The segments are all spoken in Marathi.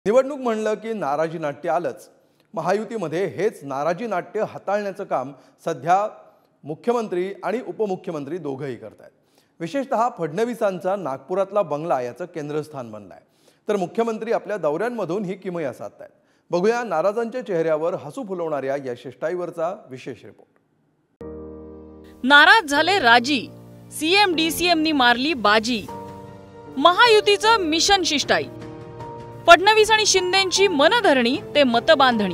निवडणूक म्हणलं की नाराजी नाट्य आलंच। महायुतीमध्ये हेच नाराजी नाट्य हाताळण्याचं काम सध्या मुख्यमंत्री आणि उपमुख्यमंत्री दोघंही करतायत। विशेषतः फडणवीसांचा नागपुरातला बंगला याचं केंद्रस्थान बनलाय, तर मुख्यमंत्री आपल्या दौऱ्यांमधून ही किमया साधतायत। बघूया नाराजांच्या चेहऱ्यावर हसू फुलवणाऱ्या या शिष्टाईवरचा विशेष रिपोर्ट। नाराज झाले राजी, सीएम डीसीएमनी मारली बाजी। महायुतीचं मिशन शिष्टाई, फडणवीस आणि शिंदेंची मनधरणी ते मतबांधणी।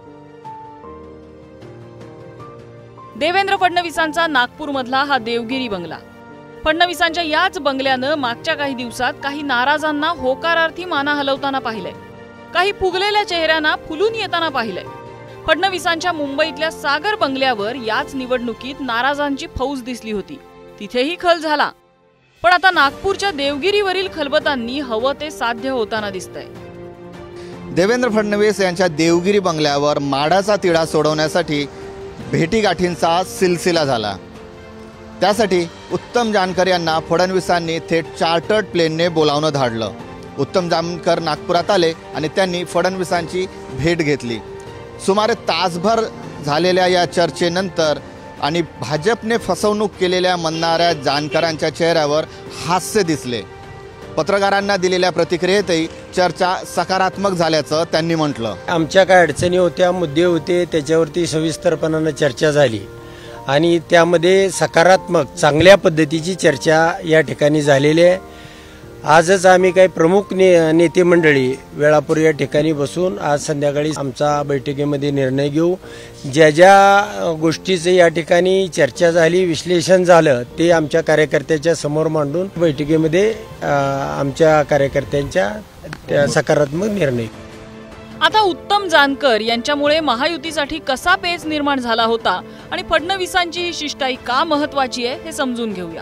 देवेंद्र फडणवीसांचा नागपूरमधला हा देवगिरी बंगला। फडणवीसांच्या याच बंगल्यानं मागच्या काही दिवसात काही नाराजांना होकारार्थी माना हलवताना पाहिलंय, काही फुगलेल्या चेहऱ्यांना फुलून येताना पाहिलंय। फडणवीसांच्या मुंबईतल्या सागर बंगल्यावर याच निवडणुकीत नाराजांची फौज दिसली होती, तिथेही खल झाला। पण आता नागपूरच्या देवगिरीवरील खलबतांनी हवं ते साध्य होताना दिसतंय। देवेंद्र फडणवीस यांच्या देवगिरी बंगल्यावर माडाचा तिढा सोडवण्यासाठी भेटीगाठींचा सिलसिला झाला। त्यासाठी उत्तम जानकर यांना फडणवीसांनी थेट चार्टर्ड प्लेनने बोलावणं धाडलं। उत्तम जानकर नागपुरात आले आणि त्यांनी फडणवीसांची भेट घेतली। सुमारे तासभर झालेल्या या चर्चेनंतर आणि भाजपने फसवणूक केलेल्या म्हणणाऱ्या जानकरांच्या चेहऱ्यावर हास्य दिसले। पत्रकारांना दिलेल्या प्रतिक्रियेतही चर्चा सकारात्मक झाल्याचं त्यांनी म्हटलं। आमच्या काय अडचणी होत्या, मुद्दे होते, त्याच्यावरती सविस्तरपणाने चर्चा झाली आणि त्यामध्ये सकारात्मक चांगल्या पद्धतीची चर्चा या ठिकाणी झालेली आहे। आजच आम्ही काही प्रमुख नेते मंडळी वेळापूर या ठिकाणी बसून आज संध्याकाळी आमचा बैठकीमध्ये निर्णय घेऊ। ज्या ज्या गोष्टीचे या ठिकाणी चर्चा झाली, विश्लेषण झालं, ते आमच्या कार्यकर्त्यांच्या समोर मांडून बैठकीमध्ये आमच्या कार्यकर्त्यांच्या सकारात्मक निर्णय। आता उत्तम जानकर यांच्यामुळे महायुतीसाठी कसा पेच निर्माण झाला होता आणि फडणवीसांची ही शिष्टाई का महत्त्वाची आहे हे समजून घेऊया।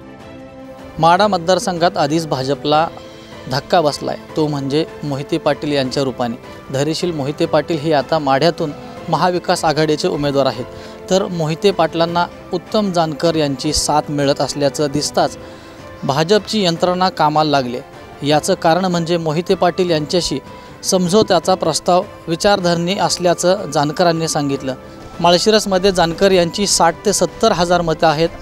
माढा मतदारसंघात आधीच भाजपला धक्का बसलाय, तो म्हणजे मोहिते पाटील यांच्या रूपाने। धैर्यशील मोहिते पाटील हे आता माढ्यातून महाविकास आघाडीचे उमेदवार आहेत, तर मोहिते पाटलांना उत्तम जानकर यांची साथ मिळत असल्याचं दिसताच भाजपची यंत्रणा कामाला लागले। याचं कारण म्हणजे मोहिते पाटील यांच्याशी समझोत्याचा प्रस्ताव विचारधरणी असल्याचं जानकरांनी सांगितलं। माळशिरसमध्ये जानकर यांची 60 ते 70 हजार मतं आहेत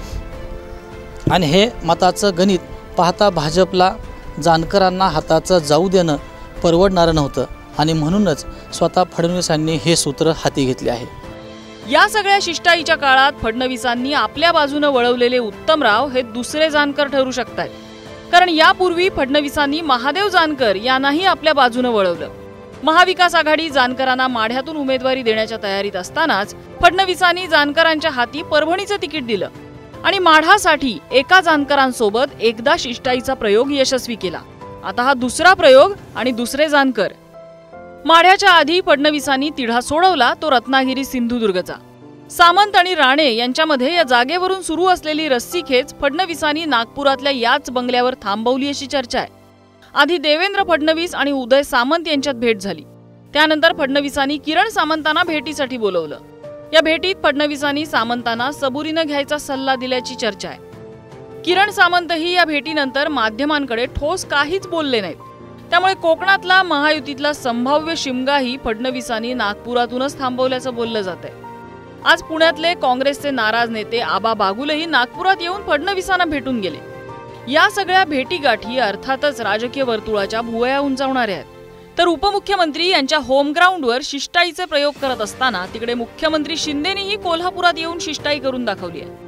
आणि हे मताचं गणित पाहता भाजपला जानकरांना हाताचं जाऊ देणं परवडणारं नव्हतं आणि म्हणूनच स्वतः फडणवीसांनी हे सूत्र हाती घेतले आहे। या सगळ्या शिष्टाईच्या काळात फडणवीसांनी आपल्या बाजूने वळवलेले उत्तमराव हे दुसरे जानकर ठरू शकतात, कारण यापूर्वी फडणवीसांनी महादेव जानकर यांनाही आपल्या बाजूने वळवलं। महाविकास आघाडी जानकरांना माढ्यातून उमेदवारी देण्याच्या तयारीत असतानाच फडणवीसांनी जानकरांच्या हाती परभणीचं तिकीट दिलं आणि माढासाठी एका जानकरांसोबत एकदा शिष्टाईचा प्रयोग यशस्वी केला। आता हा दुसरा प्रयोग आणि दुसरे जानकर। माढ्याच्या आधी फडणवीसांनी तिढा सोडवला तो रत्नागिरी सिंधुदुर्गचा। सामंत आणि राणे यांच्यामध्ये या जागेवरून सुरू असलेली रस्सीखेच फडणवीसांनी नागपुरातल्या याच बंगल्यावर थांबवली अशी चर्चा आहे। आधी देवेंद्र फडणवीस आणि उदय सामंत यांच्यात भेट झाली, त्यानंतर फडणवीसांनी किरण सामंतांना भेटीसाठी बोलवलं। या भेटीत फडणवीसांनी सामंतांना सबुरीनं घ्यायचा सल्ला दिल्याची चर्चा आहे। किरण सामंतही या भेटीनंतर माध्यमांकडे ठोस काहीच बोलले नाहीत, त्यामुळे कोकणातला महायुतीतला संभाव्य शिमगाही फडणवीसांनी नागपुरातूनच थांबवल्याचं बोललं जातंय। आज पुण्यातले काँग्रेसचे नाराज नेते आबा बागुलही नागपुरात येऊन फडणवीसांना भेटून गेले। या सगळ्या भेटीगाठी अर्थातच राजकीय वर्तुळाच्या भुवया उंचावणाऱ्या आहेत। तर उपमुख्यमंत्री यांच्या होम ग्राउंडवर शिष्टाईचे प्रयोग करत असताना तिकडे मुख्यमंत्री शिंदेनीही कोल्हापुरात येऊन शिष्टाई करून दाखवली आहे।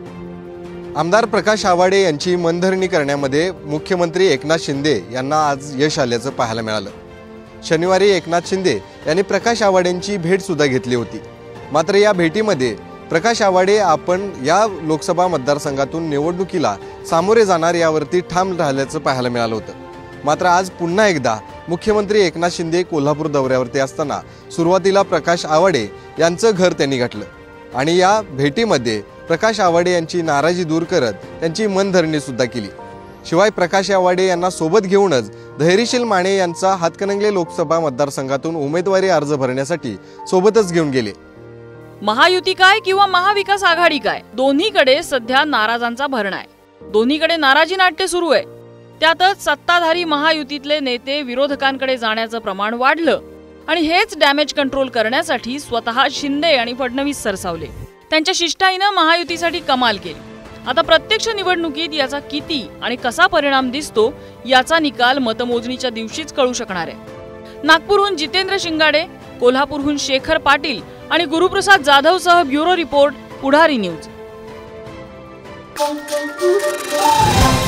आमदार प्रकाश आवाडे यांची मनधरणी करण्यामध्ये मुख्यमंत्री एकनाथ शिंदे यांना आज यश आल्याचं पाहायला मिळालं। शनिवारी एकनाथ शिंदे यांनी प्रकाश आवाडेंची भेट सुद्धा घेतली होती, मात्र या भेटीमध्ये प्रकाश आवाडे आपण या लोकसभा मतदारसंघातून निवडणुकीला सामोरे जाणार यावरती ठाम राहिल्याचं पाहायला मिळालं होतं। मात्र आज पुन्हा एकदा मुख्यमंत्री एकनाथ शिंदे कोल्हापूर दौऱ्यावरती असताना सुरुवातीला प्रकाश आवाडे यांचं घर त्यांनी गाठलं आणि या भेटीमध्ये प्रकाश आवाडे यांची नाराजी दूर करत त्यांची मनधरणी सुद्धा केली। शिवाय प्रकाश आवाडे यांना सोबत घेऊनच धैर्यशील माने यांचा हातकणंगले लोकसभा मतदारसंघातून उमेदवारी अर्ज भरण्यासाठी सोबतच घेऊन गेले। महायुती काय किंवा महाविकास आघाडी काय, दोन्हीकडे सध्या नाराजांचा भरणा आहे। दोन्हीकडे नाराजी नाट्य सुरू आहे। त्यातच सत्ताधारी महायुतीतले नेते विरोधकांकडे जाण्याचं प्रमाण वाढलं आणि हेच डॅमेज कंट्रोल करण्यासाठी स्वतः शिंदे आणि फडणवीस सरसावले। त्यांच्या शिष्टाईनं महायुतीसाठी कमाल केली। आता प्रत्यक्ष निवडणुकीत याचा किती आणि कसा परिणाम दिसतो याचा निकाल मतमोजणीच्या दिवशीच कळू शकणार आहे। नागपूरहून जितेंद्र शिंगाडे, कोल्हापूरहून शेखर पाटील आणि गुरुप्रसाद जाधवसह ब्युरो रिपोर्ट, पुढारी न्यूज।